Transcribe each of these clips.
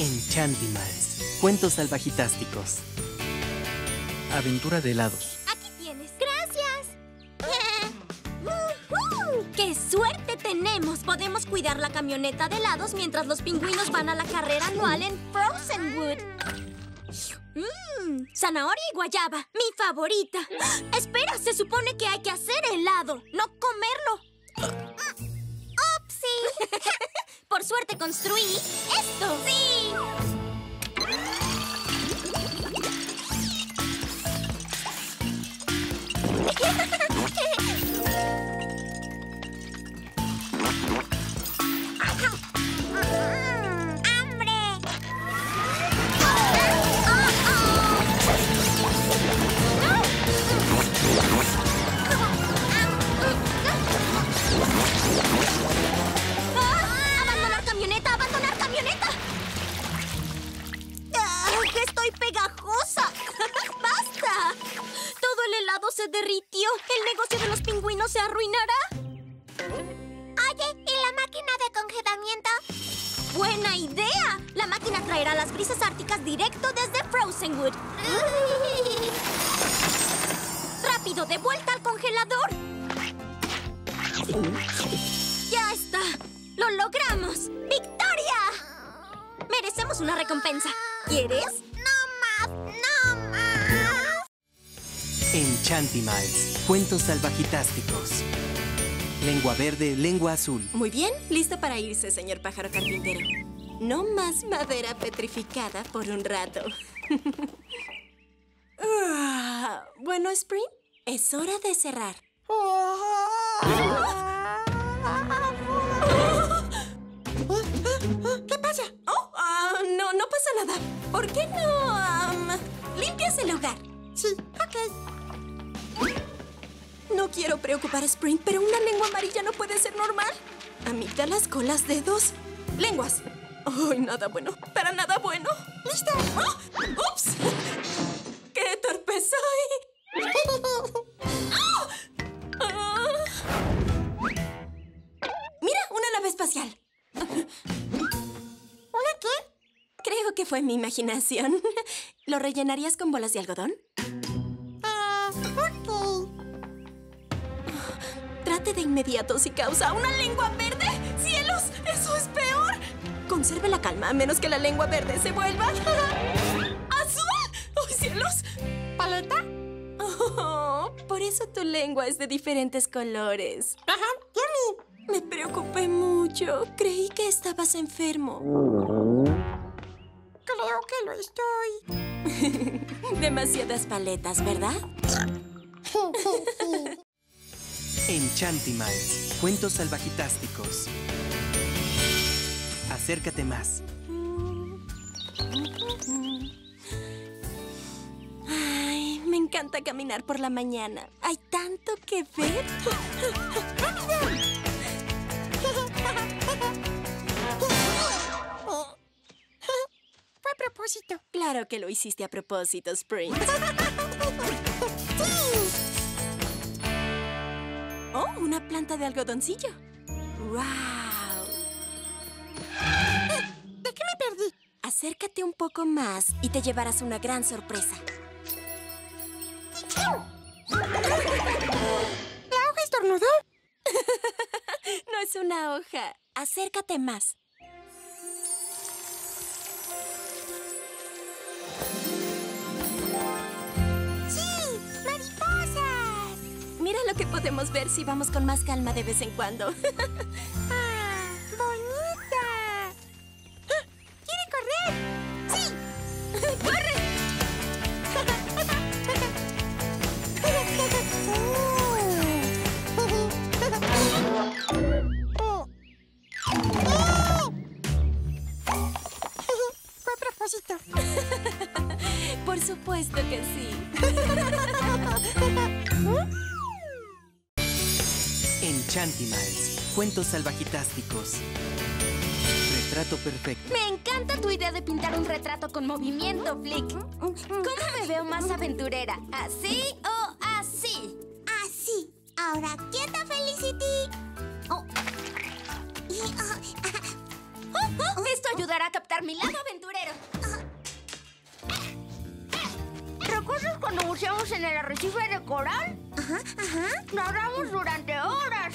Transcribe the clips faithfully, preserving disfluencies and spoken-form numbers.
Enchantimals, cuentos salvajitásticos. Aventura de helados. Aquí tienes. ¡Gracias! ¡Uh-huh! ¡Qué suerte tenemos! Podemos cuidar la camioneta de helados mientras los pingüinos van a la carrera anual en Frozenwood. Mmm, zanahoria y guayaba, mi favorita. Espera, se supone que hay que hacer helado, no comerlo. ¡Upsi! Por suerte construí esto. ¡Sí! ¡Abandonar camioneta! ¡Abandonar camioneta! ¡Ay, que estoy pegajosa! ¡Basta! Todo el helado se derritió. ¿El negocio de los pingüinos se arruinará? Oye, ¿y la máquina de congelamiento? ¡Buena idea! La máquina traerá las brisas árticas directo desde Frozenwood. ¡Rápido, de vuelta al congelador! ¡Ya está! ¡Lo logramos! ¡Victoria! Merecemos una recompensa. ¿Quieres? ¡No más! ¡No más! Enchantimals, cuentos salvajitásticos. Lengua verde, lengua azul. Muy bien, listo para irse, señor pájaro carpintero. No más madera petrificada por un rato. Ah, bueno, Spring, es hora de cerrar. ¿Qué pasa? Oh, uh, no, no pasa nada. ¿Por qué no um, limpias el lugar? Sí, ok. No quiero preocupar a Spring, pero una lengua amarilla no puede ser normal. Amígdalas, colas, dedos, lenguas. ¡Ay, nada bueno! ¡Para nada bueno! ¡Listo! ¡Oh! ¡Ups! ¡Qué torpe soy! ¡Oh! ¡Ah! ¡Mira! ¡Una nave espacial! ¿Una qué? Creo que fue mi imaginación. ¿Lo rellenarías con bolas de algodón? Ah, ok. Trate de inmediato si causa una lengua verde. ¡Cielos! ¡Eso es peor! Conserve la calma a menos que la lengua verde se vuelva ¡azul! ¡Oh, cielos! ¿Paleta? Oh, por eso tu lengua es de diferentes colores. Ajá, Yummy. Me preocupé mucho. Creí que estabas enfermo. Creo que lo estoy. Demasiadas paletas, ¿verdad? Enchantimals, cuentos salvajitásticos. Acércate más. Ay, me encanta caminar por la mañana. Hay tanto que ver. Fue a propósito. Claro que lo hiciste a propósito, Spring. Oh, una planta de algodoncillo. ¡Wow! ¿De qué me perdí? Acércate un poco más y te llevarás una gran sorpresa. ¿La hoja estornudó? No es una hoja. Acércate más. ¡Sí! ¡Mariposas! Mira lo que podemos ver si vamos con más calma de vez en cuando. ¡Ah! ¡Bonita! ¿Quiere correr? ¡Sí! ¡Corre! Fue a propósito. Por supuesto que sí. Enchantimals, cuentos salvajitásticos. Retrato perfecto. Me encanta tu idea de pintar un retrato con movimiento, Flick. ¿Cómo me veo más aventurera? ¿Así o así? Así. Ahora, quieta, Felicity. Oh. Y, oh. Esto ayudará a captar mi lado aventurero. ¿Recuerdas cuando buceamos en el arrecife de coral? Ajá, ajá. Nadamos durante horas.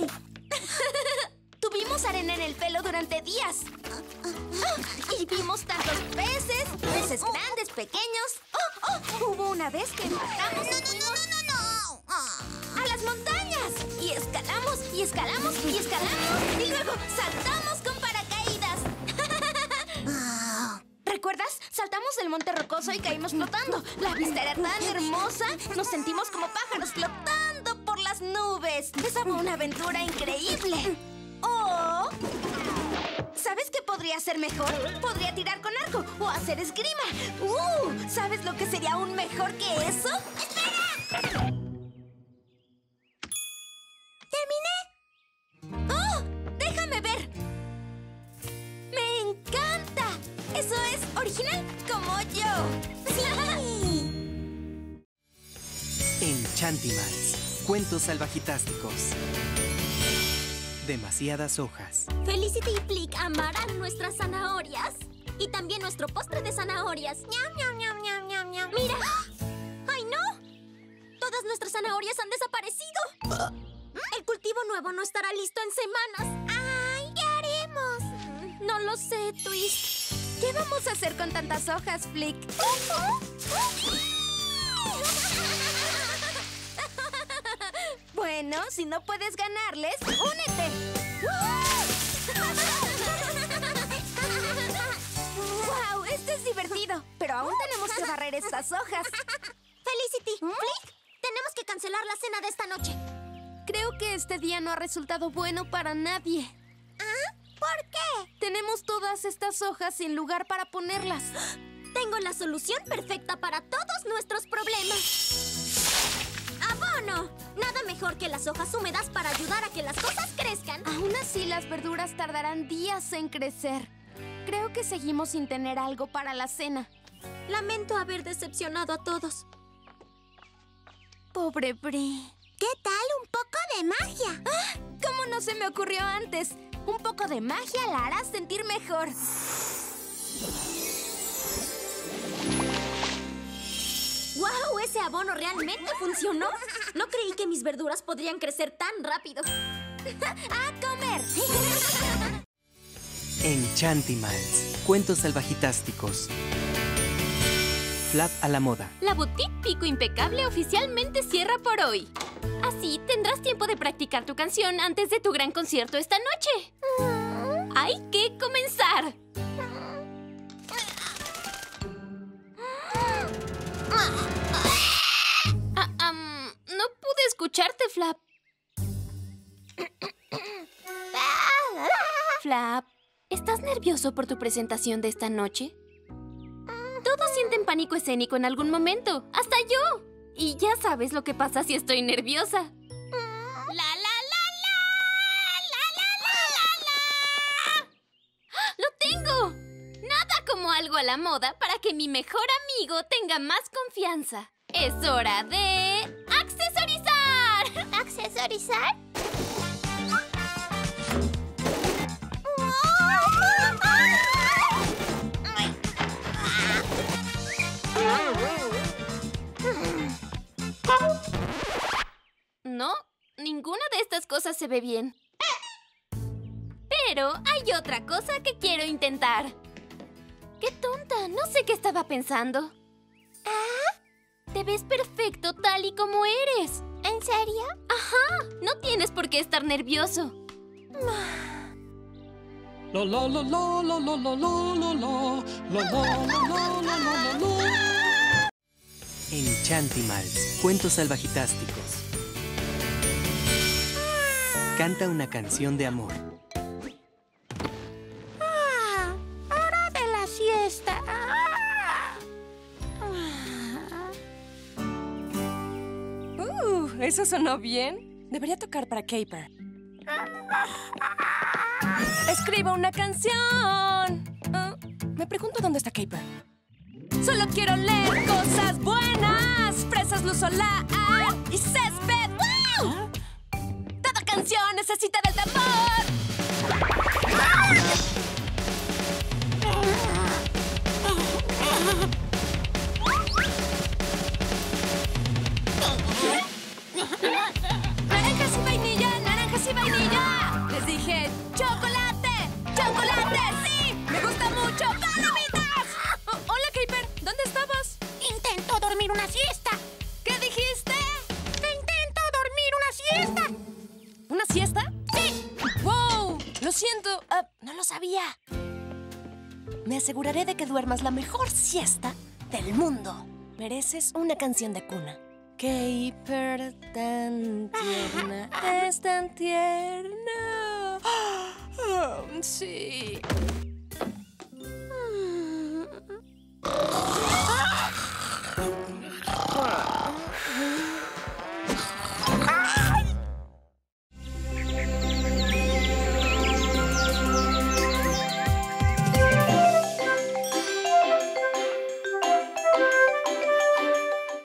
Tuvimos arena en el pelo durante días. Y vimos tantos peces, peces grandes, pequeños. Oh, oh, hubo una vez que bajamos No, no, no, no, no, no. Ah. a las montañas. Y escalamos, y escalamos, y escalamos. Y luego saltamos con paracaídas. Ah. ¿Recuerdas? Saltamos del monte rocoso y caímos flotando. La vista era tan hermosa. Nos sentimos como pájaros flotando por las nubes. Esa fue una aventura increíble. Oh, ¿sabes qué podría ser mejor? Podría tirar con arco o hacer esgrima. Uh, ¿sabes lo que sería aún mejor que eso? ¡Espera! ¡Terminé! ¡Oh! ¡Déjame ver! ¡Me encanta! Eso es original como yo. Sí. Enchantimals. Cuentos salvajitásticos. Demasiadas hojas. Felicity y Flick amarán nuestras zanahorias. Y también nuestro postre de zanahorias. Ñam, ñam, ñam, ñam, ñam, ñam. ¡Mira! ¡Ay, no! Todas nuestras zanahorias han desaparecido. El cultivo nuevo no estará listo en semanas. ¡Ay! ¿Qué haremos? No lo sé, Twist. ¿Qué vamos a hacer con tantas hojas, Flick? Bueno, si no puedes ganarles, ¡únete! ¡Wow! Esto es divertido. Pero aún tenemos que barrer estas hojas. Felicity, Flick, tenemos que cancelar la cena de esta noche. Creo que este día no ha resultado bueno para nadie. ¿Ah? ¿Por qué? Tenemos todas estas hojas sin lugar para ponerlas. Tengo la solución perfecta para todos nuestros problemas. ¡Abono! Nada mejor que las hojas húmedas para ayudar a que las cosas crezcan. Aún así, las verduras tardarán días en crecer. Creo que seguimos sin tener algo para la cena. Lamento haber decepcionado a todos. Pobre Bri. ¿Qué tal un poco de magia? ¡Ah! ¿Cómo no se me ocurrió antes? Un poco de magia la hará sentir mejor. ¡Wow! ¿Ese abono realmente funcionó? No creí que mis verduras podrían crecer tan rápido. ¡A comer! Enchantimals. Cuentos salvajitásticos. Flap a la moda. La boutique Pico Impecable oficialmente cierra por hoy. Así tendrás tiempo de practicar tu canción antes de tu gran concierto esta noche. ¡Hay que comenzar! Ah, um, no pude escucharte, Flap. Flap, ¿estás nervioso por tu presentación de esta noche? Todos sienten pánico escénico en algún momento, hasta yo. Y ya sabes lo que pasa si estoy nerviosa. ¡La, la, la, la! ¡La, la, la, la, la! ¡Lo tengo! Nada como algo a la moda para que mi mejor amigo tenga más confianza. ¡Es hora de accesorizar! ¿Accesorizar? No, ninguna de estas cosas se ve bien. Pero hay otra cosa que quiero intentar. ¡Qué tonta! No sé qué estaba pensando. ¿Ah? Te ves perfecto tal y como eres. ¿En serio? Ajá, no tienes por qué estar nervioso. La la la la la la la la la la la la la la la. Enchantimals. Cuentos salvajitásticos. Canta una canción de amor. Ah, hora de la siesta. Uh, eso sonó bien. Debería tocar para Caper. ¡Escriba una canción! Uh, me pregunto dónde está Caper. Solo quiero leer cosas buenas. Fresas, luz solar y césped. ¡Wow! Toda canción necesita del tambor. Me aseguraré de que duermas la mejor siesta del mundo. Mereces una canción de cuna. Caper, tan tierna, es tan tierna. Oh, sí.